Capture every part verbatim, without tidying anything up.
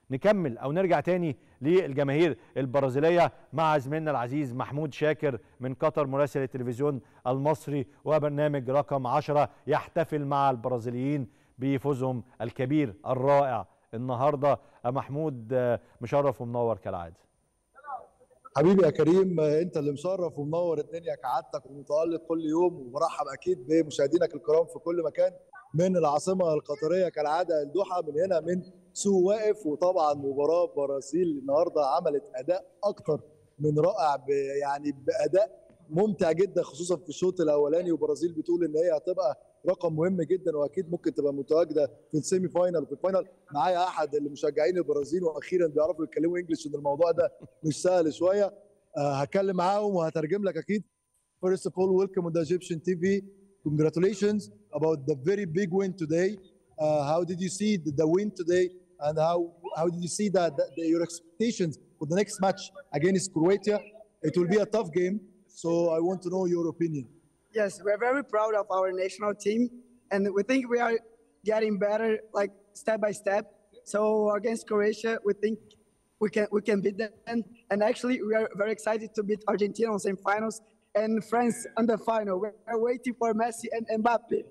نكمل او نرجع تاني للجماهير البرازيليه مع زميلنا العزيز محمود شاكر من قطر مراسل التلفزيون المصري وبرنامج رقم عشرة يحتفل مع البرازيليين بفوزهم الكبير الرائع النهارده. محمود مشرف ومنور كالعاده. حبيبي يا كريم، انت اللي مشرف ومنور الدنيا كعادتك ومتالق كل يوم، وبرحب اكيد بمشاهدينك الكرام في كل مكان من العاصمه القطريه كالعاده الدوحه، من هنا من سوق واقف. وطبعا مباراه برازيل النهارده عملت اداء اكتر من رائع، يعني باداء ممتع جدا خصوصا في الشوط الاولاني، وبرازيل بتقول ان هي هتبقى رقم مهم جدا واكيد ممكن تبقى متواجده في السيمي فاينال وفي الفاينال. معايا احد المشجعين البرازيل واخيرا بيعرفوا يتكلموا انجلش، ان الموضوع ده مش سهل شويه. أه هتكلم معاهم وهترجم لك اكيد. First of all, welcome to the Egyptian تي في. Congratulations about the very big win today. Uh, how did you see the, the win today, and how how did you see that the, the, your expectations for the next match against Croatia? It will be a tough game, so I want to know your opinion. Yes, we're very proud of our national team, and we think we are getting better, like step by step. So against Croatia, we think we can we can beat them, and actually we are very excited to beat Argentina on semifinals and France on the final. We are waiting for Messi and Mbappe.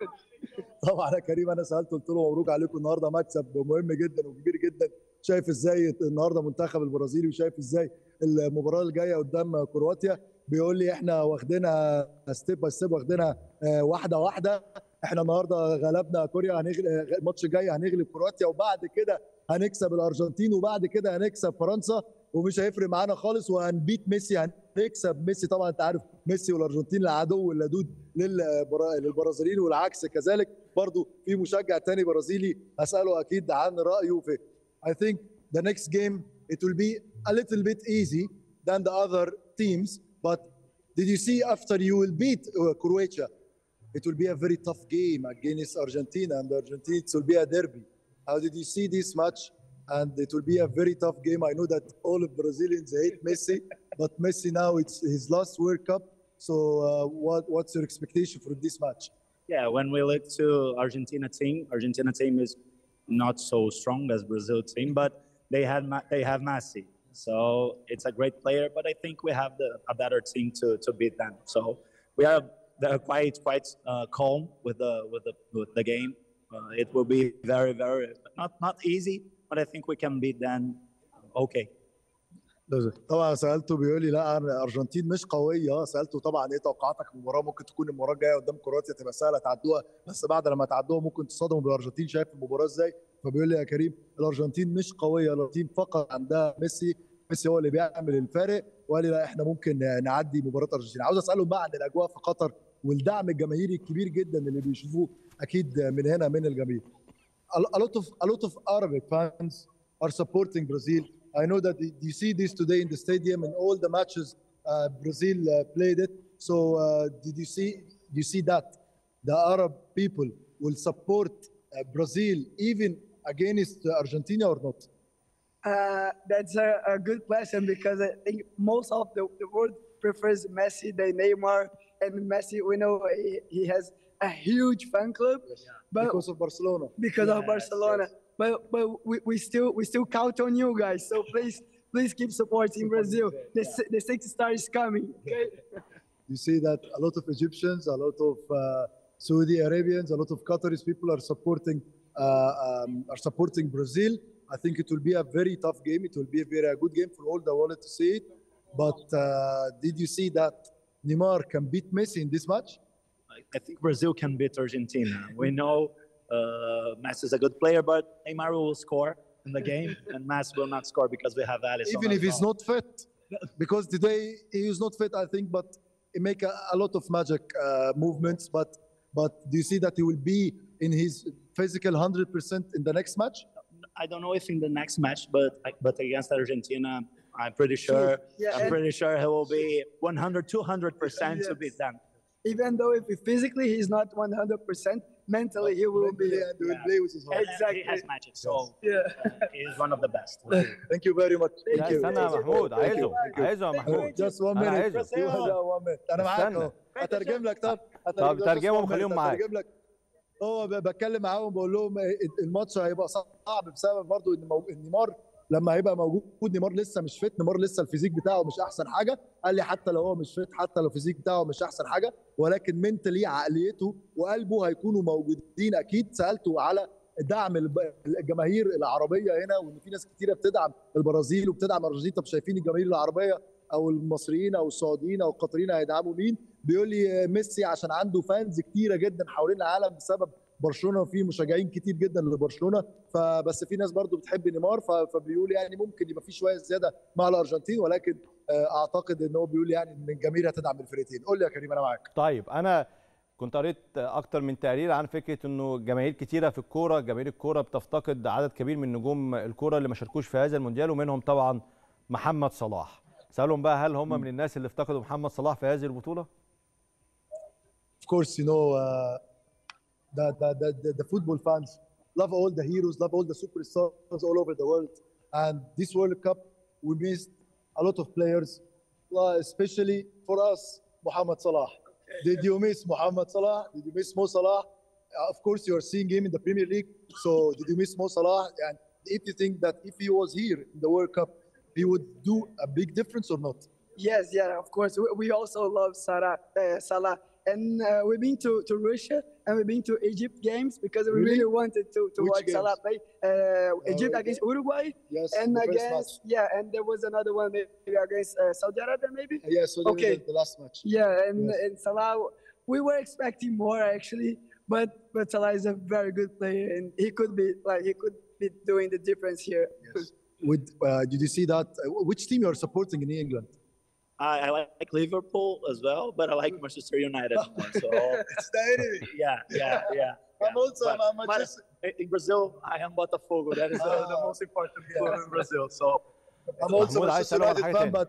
طبعا يا كريم انا سالته قلت له مبروك عليكم النهارده، مكسب مهم جدا وكبير جدا. شايف ازاي النهارده منتخب البرازيلي وشايف ازاي المباراه الجايه قدام كرواتيا؟ بيقول لي احنا واخدينها ستيب باي ستيب، واخدينها واحده واحده. احنا النهارده غلبنا كوريا، هنغلب الماتش الجاي هنغلب كرواتيا، وبعد كده هنكسب الارجنتين، وبعد كده هنكسب فرنسا، ومش هيفرق معانا خالص، وهنبيت ميسي، هنكسب ميسي. طبعا انت عارف ميسي والارجنتين العدو اللدود للبرازيليين، والعكس كذلك. برضو في مشجع تاني برازيلي هساله اكيد عن رايه في I think the next game it will be a little bit easy than the other teams, but did you see after you will beat uh, Croatia, it will be a very tough game against Argentina, and Argentina it will be a derby. How did you see this match? And it will be a very tough game. I know that all of Brazilians hate Messi, but Messi now it's his last World Cup. So uh, what what's your expectation for this match? Yeah, when we look to Argentina team, Argentina team is not so strong as Brazil team, but they had they have Messi. So it's a great player, but I think we have the, a better team to, to beat them. So we are quite quite uh, calm with the with the with the game. Uh, it will be very very not not easy, but I think we can beat them. Okay. طبعا سالته بيقول لي لا الارجنتين مش قويه. سالته طبعا ايه توقعاتك المباراه؟ ممكن تكون المباراه الجايه قدام كرواتيا تبقى سهله تعدوها، بس بعد لما تعدوها ممكن تصادموا بالارجنتين. شايف المباراه ازاي؟ فبيقول لي يا كريم الارجنتين مش قويه، الارجنتين فقط عندها ميسي، ميسي هو اللي بيعمل الفارق. وقال لي لا احنا ممكن نعدي مباراه الارجنتين. عاوز اساله بقى عن الاجواء في قطر والدعم الجماهيري الكبير جدا اللي بيشوفوه اكيد من هنا من الجماهير. A lot of a lot of Arabic fans are supporting Brazil. I know that you see this today in the stadium and all the matches uh, Brazil uh, played it. So uh, did you see you see that the Arab people will support uh, Brazil even against Argentina or not? Uh, that's a, a good question, because I think most of the, the world prefers Messi than Neymar, and Messi we know he, he has a huge fan club, yes. but because of Barcelona. Because yes, of Barcelona. Yes. But but we, we still we still count on you guys. So please please keep supporting Brazil. The yeah. the sixth star is coming. Okay. You see that a lot of Egyptians, a lot of uh, Saudi Arabians, a lot of Qataris people are supporting uh, um, are supporting Brazil. I think it will be a very tough game. It will be a very a good game for all the world to see it. But uh, did you see that Neymar can beat Messi in this match? I think Brazil can beat Argentina. We know. Uh, Messi is a good player, but Neymar will score in the game, and Messi will not score because we have Alisson. Even if he's not fit, because today he is not fit, I think, but he make a, a lot of magic uh, movements. But but do you see that he will be in his physical one hundred percent in the next match? I don't know if in the next match, but but against Argentina, I'm pretty sure. Yeah, I'm pretty sure he will be one hundred, two hundred percent yes. to beat them. Even though if he physically he's not one hundred percent, mentally he will be. And he will play with his heart. Exactly. He has magic, so yeah. uh, he is one of the best. Thank you very much. Thank you. استنى يا محمود، عايزه عايزه يا محمود. Just one minute. Just one minute. أنا معاك أهو. هترجم لك. طب طب ترجمهم وخليهم معاك. هو بتكلم معاهم بقول لهم الماتش هيبقى صعب بسبب برضو ان مو... نيمار لما هيبقى موجود. نيمار لسه مش فت، نيمار لسه الفيزيك بتاعه مش احسن حاجه. قال لي حتى لو هو مش فت، حتى لو الفيزيك بتاعه مش احسن حاجه، ولكن منتلي عقليته وقلبه هيكونوا موجودين اكيد. سالته على دعم الجماهير العربيه هنا، وان في ناس كتيره بتدعم البرازيل وبتدعم الارجنتين. طب شايفين الجماهير العربيه او المصريين او السعوديين او القطريين هيدعموا مين؟ بيقول لي ميسي عشان عنده فانز كتيره جدا حوالين العالم بسبب برشلونه، وفي مشجعين كتير جدا لبرشلونه. فبس في ناس برضو بتحب نيمار، فبيقول يعني ممكن يبقى في شويه زياده مع الارجنتين، ولكن اعتقد ان هو بيقول يعني ان الجماهير هتدعم الفرقتين. قول لي يا كريم انا معاك. طيب انا كنت قريت اكتر من تقرير عن فكره انه جماهير كتيره في الكوره، جماهير الكوره بتفتقد عدد كبير من نجوم الكوره اللي ما شاركوش في هذا المونديال، ومنهم طبعا محمد صلاح. سالهم بقى هل هم من الناس اللي افتقدوا محمد صلاح في هذه البطوله؟ Of course, you know, uh, the, the, the, the football fans love all the heroes, love all the superstars all over the world. And this World Cup, we missed a lot of players, especially for us, Mohamed Salah. Did you miss Mohamed Salah? Did you miss Mo Salah? Uh, of course, you are seeing him in the Premier League. So, did you miss Mo Salah? And if you think that if he was here in the World Cup, he would do a big difference or not? Yes, yeah, of course. We, we also love Salah. Uh, Salah. And uh, we've been to, to Russia and we've been to Egypt games because we really, really wanted to, to watch games? Salah play. Uh, Egypt uh, against Uruguay. Yes, and the against, first match. yeah, and there was another one maybe against uh, Saudi Arabia, maybe? Uh, yeah, Saudi okay. Arabia, the last match. Yeah, and, yes. and Salah, we were expecting more actually, but, but Salah is a very good player and he could be, like, he could be doing the difference here. Yes. With, uh, did you see that? Uh, which team you are supporting in England? I, I like Liverpool as well, but I like Manchester United more. So it's the enemy. Yeah, yeah, yeah. I'm yeah. also but, I'm Manchester. But in Brazil, I am Botafogo. That is uh, the most important club yes. in Brazil. So I'm also Manchester United fan, but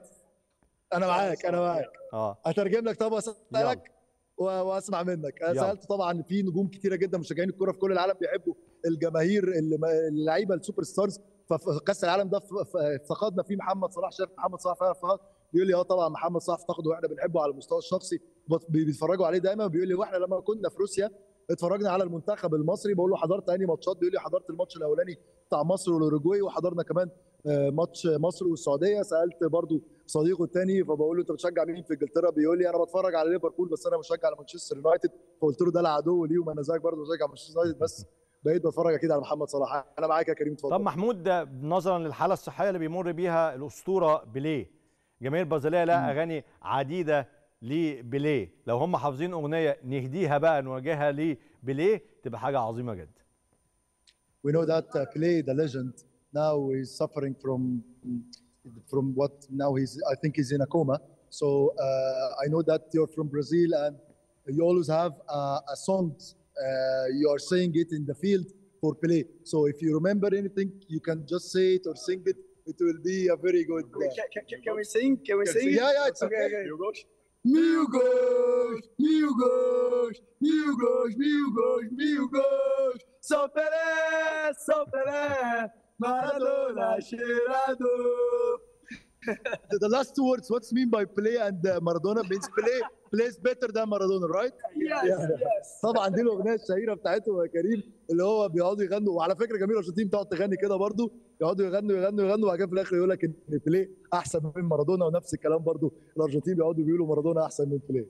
أنا معاك أنا معاك. اه هترجم لك طبعا أسألك واسمع منك. انا سالت طبعا في نجوم كتيره جدا مشجعين الكوره في كل العالم بيحبوا الجماهير اللعيبه السوبر ستارز. ففي كاس العالم ده افتقدنا فيه محمد صلاح. شايف محمد صلاح فعلا افتقد؟ بيقول لي اه طبعا محمد صلاح افتقده واحنا بنحبه على المستوى الشخصي، بيتفرجوا عليه دايما. بيقول لي واحنا لما كنا في روسيا اتفرجنا على المنتخب المصري. بقول له حضرت انهي ماتشات؟ بيقول لي حضرت الماتش الاولاني بتاع مصر والاوروجواي، وحضرنا كمان ماتش مصر والسعوديه. سالت برضو صديقه الثاني فبقول له انت بتشجع مين في انجلترا؟ بيقول لي انا بتفرج على ليفربول بس انا بشجع على مانشستر يونايتد. فقلت له ده العدو ليه، وما انا زيك برضه بشجع مانشستر يونايتد، بس بقيت بتفرج اكيد على محمد صلاح. انا معاك يا كريم اتفضل. طب محمود، نظرا للحاله الصحيه اللي بيمر بيها الاسطوره بيليه، جماهير البرازيليه لها اغاني عديده لبيليه، لو هم حافظين اغنيه نهديها بقى نواجهها لبيليه تبقى حاجه عظيمه جدا. We know that uh, Pelé, the legend, now is suffering from from what now he's I think he's in a coma. So uh, I know that you're from Brazil and you always have uh, a song uh, you are saying it in the field for Pelé. So if you remember anything, you can just say it or sing it. It will be a very good. Uh, can, can, can we sing? Can we sing? Yeah, yeah, it's okay. okay. okay. Mil gols, mil gols, mil gols, mil gols, mil gols. Sou Pelé, sou Pelé, Maradona cheirado. the, the last two words, what's mean by Pelé and uh, Maradona means Pelé plays better than Maradona, right? Yes, yeah. yes. طبعا دي الاغنيه الشهيره بتاعتهم يا كريم، اللي هو بيقعدوا يغنوا. وعلى فكره جميل الارجنتين بتقعد تغني كده برضو، يقعدوا يغنوا يغنوا يغنوا وبعد كده في الاخر يقول لك ان بيليه احسن من مارادونا، ونفس الكلام برضو الارجنتين بيقعدوا بيقولوا مارادونا احسن من بيليه.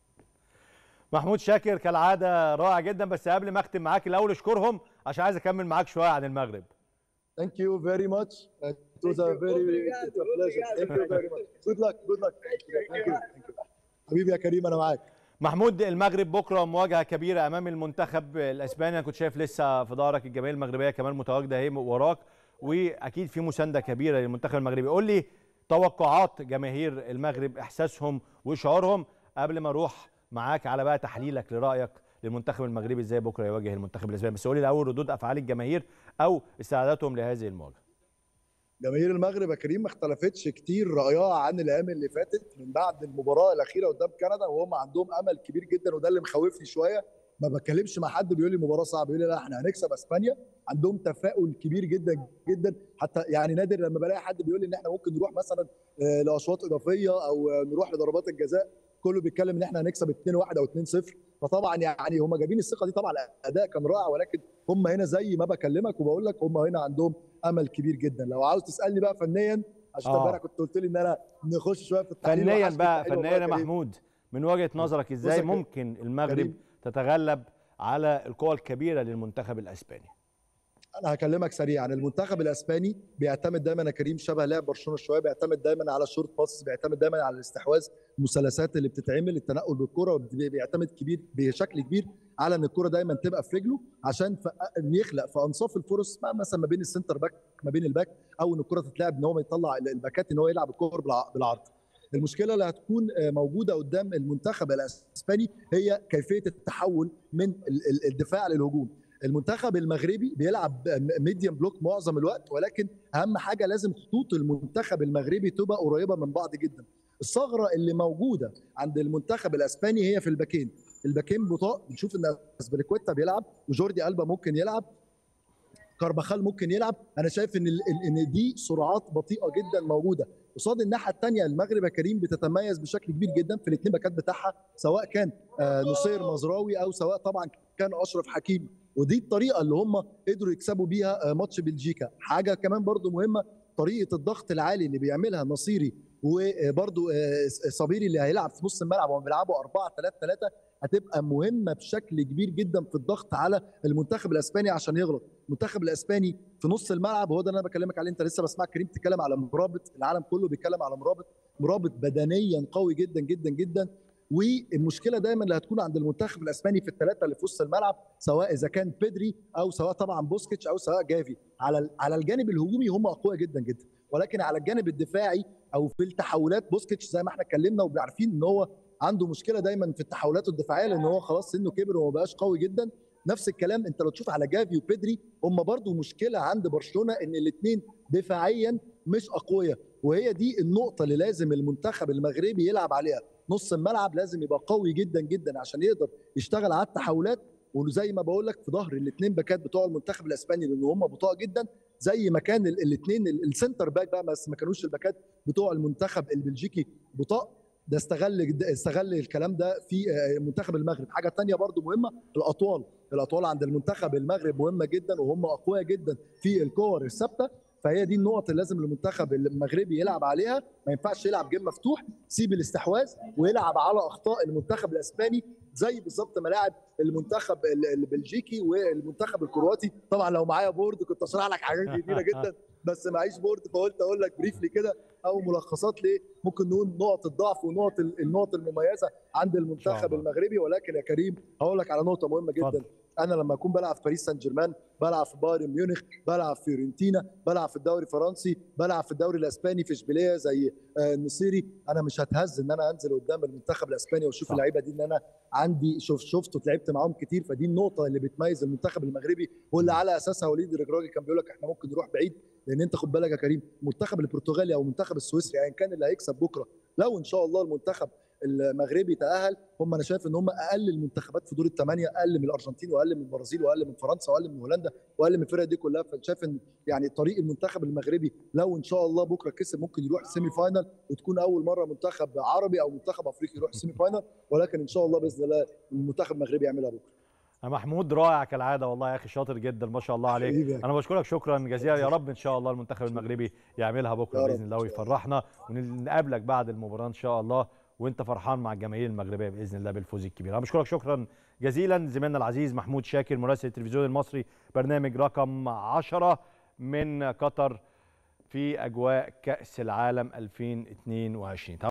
محمود شاكر كالعاده رائع جدا، بس قبل ما اختم معاك الاول اشكرهم عشان عايز اكمل معاك شويه عن المغرب. Thank you very much. It was a very it's a pleasure. Thank you very much. Good luck. Good luck. Thank you. Thank you. حبيبي يا كريم انا معاك. محمود، المغرب بكره مواجهه كبيره امام المنتخب الاسباني. انا كنت شايف لسه في ظهرك الجماهير المغربيه كمان متواجده اهي وراك، واكيد في مسانده كبيره للمنتخب المغربي. قول لي توقعات جماهير المغرب، احساسهم وشعورهم قبل ما اروح معاك على بقى تحليلك لرايك للمنتخب المغربي ازاي بكره يواجه المنتخب الاسباني. بس قول لي الاول ردود افعال الجماهير او استعداداتهم لهذه المواجهه. جماهير المغرب يا كريم ما اختلفتش كتير رايها عن الايام اللي فاتت من بعد المباراه الاخيره قدام كندا، وهم عندهم امل كبير جدا، وده اللي مخوفني شويه. ما بتكلمش مع حد بيقول لي مباراه صعبه، بيقول لي لا احنا هنكسب اسبانيا. عندهم تفاؤل كبير جدا جدا، حتى يعني نادر لما بلاقي حد بيقول لي ان احنا ممكن نروح مثلا لاشواط اضافيه او نروح لضربات الجزاء. كله بيتكلم ان احنا هنكسب اتنين واحد او اتنين صفر، فطبعا يعني هم جايبين الثقه دي. طبعا الاداء كان رائع، ولكن هم هنا زي ما بكلمك وبقول لك هم هنا عندهم امل كبير جدا. لو عاوز تسالني بقى فنيا، عشان امبارح كنت قلت لي ان انا نخش شويه في التحليل فنيا بقى. فنيا يا محمود من وجهه نظرك ازاي ممكن المغرب كريم. تتغلب على القوى الكبيره للمنتخب الاسباني؟ انا هكلمك سريعا. المنتخب الاسباني بيعتمد دايما يا كريم شبه لعب برشلونه شويه، بيعتمد دايما على الشورت باس، بيعتمد دايما على الاستحواذ، المثلثات اللي بتتعمل، التنقل بالكره، بيعتمد كبير بشكل كبير على ان الكره دايما تبقى في رجله عشان يخلق في انصاف الفرص مثلا ما بين السنتر باك ما بين الباك، او ان الكره تتلعب ان هو يطلع الباكات ان هو يلعب الكور بالعرض. المشكله اللي هتكون موجوده قدام المنتخب الاسباني هي كيفيه التحول من الدفاع للهجوم. المنتخب المغربي بيلعب ميديم بلوك معظم الوقت، ولكن اهم حاجه لازم خطوط المنتخب المغربي تبقى قريبه من بعض جدا. الثغره اللي موجوده عند المنتخب الاسباني هي في الباكين، الباكين بطاء. بنشوف ان اسبليكويتا بيلعب وجوردي ألبا ممكن يلعب، كارباخال ممكن يلعب. انا شايف ان ان دي سرعات بطيئه جدا موجوده. قصاد الناحيه الثانيه المغرب يا كريم بتتميز بشكل كبير جدا في الاثنين باكات بتاعها، سواء كان نصير مزراوي او سواء طبعا كان اشرف حكيمي، ودي الطريقه اللي هم قدروا يكسبوا بيها ماتش بلجيكا. حاجه كمان برضو مهمه، طريقه الضغط العالي اللي بيعملها نصيري وبرضو صبيري اللي هيلعب في نص الملعب وهم بيلعبوا أربعة ثلاثة ثلاثة، هتبقى مهمه بشكل كبير جدا في الضغط على المنتخب الاسباني عشان يغلط. المنتخب الاسباني في نص الملعب هو ده اللي انا بكلمك عليه. انت لسه بسمعك كريم تتكلم على مرابط، العالم كله بيتكلم على مرابط، مرابط بدنيا قوي جدا جدا جدا. والمشكله دايما اللي هتكون عند المنتخب الاسباني في الثلاثه اللي في وسط الملعب، سواء اذا كان بيدري او سواء طبعا بوسكيتش او سواء جافي. على على الجانب الهجومي هم اقوياء جدا جدا، ولكن على الجانب الدفاعي او في التحولات بوسكيتش زي ما احنا اتكلمنا وعارفين ان هو عنده مشكله دايما في التحولات الدفاعيه لان هو خلاص سنه كبر وما بقاش قوي جدا. نفس الكلام انت لو تشوف على جافي وبيدري، هم برضو مشكله عند برشلونه ان الاثنين دفاعيا مش اقوياء، وهي دي النقطه اللي لازم المنتخب المغربي يلعب عليها. نص الملعب لازم يبقى قوي جدا جدا عشان يقدر يشتغل على التحولات، وزي ما بقول لك في ظهر الاثنين باكات بتوع المنتخب الاسباني لان هم بطاء جدا، زي ما كان الاثنين السنتر باك بقى بس ما كانوش الباكات بتوع المنتخب البلجيكي بطاء. ده استغل استغل الكلام ده في منتخب المغرب. حاجه ثانيه برضو مهمه، الاطوال الاطوال عند المنتخب المغرب مهمه جدا، وهم اقوياء جدا في الكور الثابته. فهي دي النقط اللي لازم المنتخب المغربي يلعب عليها. ما ينفعش يلعب جيم مفتوح، سيب الاستحواذ ويلعب على اخطاء المنتخب الاسباني زي بالظبط ما لعب المنتخب البلجيكي والمنتخب الكرواتي. طبعا لو معايا بورد كنت اشرح لك حاجات كتيره جدا، بس معيش بورد فقلت اقول لك بريفلي كده او ملخصات ليه ممكن نقول نقط الضعف ونقط النقط المميزه عند المنتخب المغربي. ولكن يا كريم هقول لك على نقطه مهمه جدا فضل. انا لما اكون بلعب في باريس سان جيرمان، بلعب في بايرن ميونخ، بلعب في فيورنتينا، بلعب في الدوري الفرنسي، بلعب في الدوري الاسباني في اشبيليه زي النصيري، انا مش هتهز ان انا انزل قدام المنتخب الاسباني واشوف اللعيبه دي ان انا عندي شوف شفت وتلعبت معاهم كتير. فدي النقطه اللي بتميز المنتخب المغربي واللي على اساسها وليد الركراجي كان بيقول لك احنا ممكن نروح بعيد. لان انت خد بالك يا كريم، المنتخب البرتغالي او المنتخب السويسري ايا يعني كان اللي هيكسب بكره، لو ان شاء الله المنتخب المغربي تاهل، هم انا شايف ان هم اقل المنتخبات في دور الثمانيه، اقل من الارجنتين واقل من البرازيل واقل من فرنسا واقل من هولندا واقل من الفرق دي كلها. فشايف ان يعني طريق المنتخب المغربي لو ان شاء الله بكره كسب ممكن يروح سيمي فاينل، وتكون اول مره منتخب عربي او منتخب افريقي يروح سيمي فاينل. ولكن ان شاء الله باذن الله المنتخب المغربي يعملها بكره. يا محمود رائع كالعاده والله يا اخي، شاطر جدا ما شاء الله عليك. انا بشكرك شكرا جزيلا. يا رب ان شاء الله المنتخب المغربي يعملها بكره باذن الله ويفرحنا، ونقابلك بعد المباراه ان شاء الله وانت فرحان مع الجماهير المغربيه باذن الله بالفوز الكبير. انا بشكرك شكرا جزيلا زميلنا العزيز محمود شاكر مراسل التلفزيون المصري، برنامج رقم عشرة من قطر في اجواء كاس العالم ألفين واثنين وعشرين.